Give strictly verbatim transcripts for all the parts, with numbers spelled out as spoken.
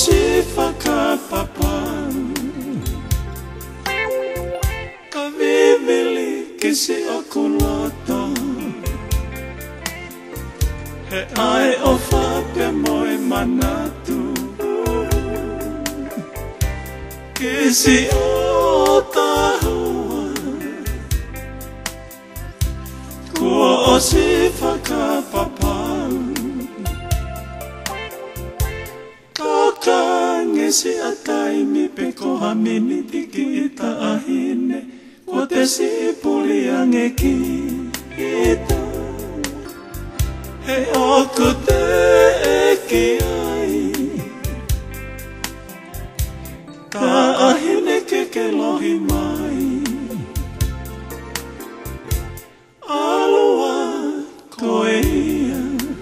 si whakapapa ka vivili kisi o kuloto he ai o whape moe manatu kisi o tahua kua o si whakapapa ngesi atai mi pe koha mini tiki ita ahine ko te sipuli ange ki ita he oku te eki ai ka ahine ke ke lohi mai alua koe ia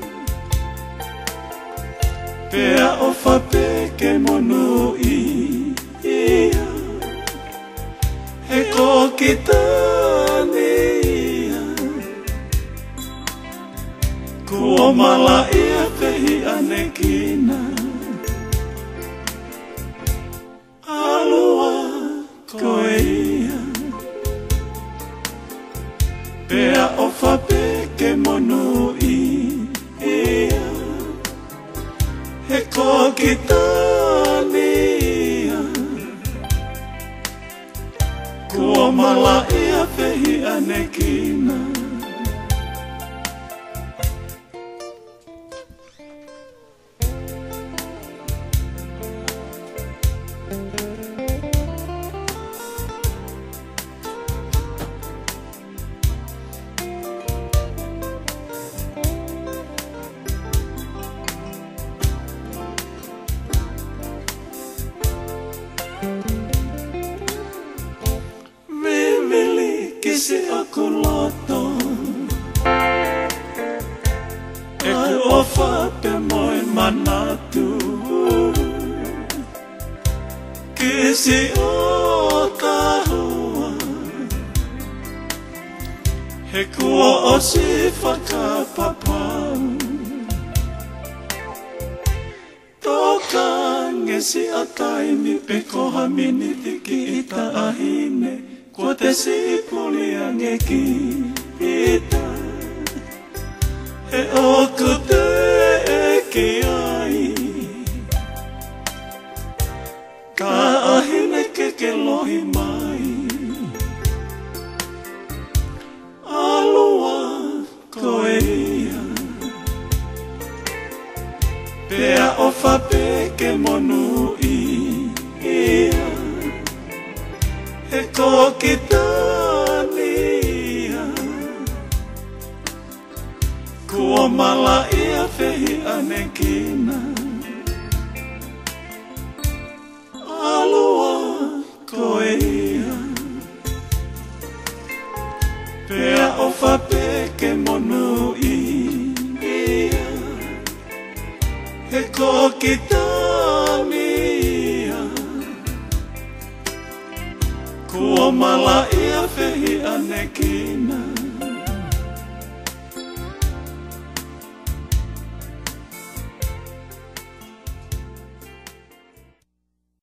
pea o whape ke monu i ia he ko ki tani ia kua mala ia pehi ane kina alua koe ia pea o whape ke monu i ia he ko ki tani ia kua mala ia pehi ane kina kisi aku loto e ku ofa pe moe manatu kisi o tahua he kua o si whakapapa toka ngesi atai mi pe koha mini tiki ita ahine ko te sipuli ange ki ita he oku te eki ai ka ahine ke ke lohi mai alua koe ia pea o whape ke monu i ia he ko ki tani ia kua mala ia pehi ane kina alua koe ia pea o whape ke monu i ia he ko ki tani ia kua mala ia pehi ane kina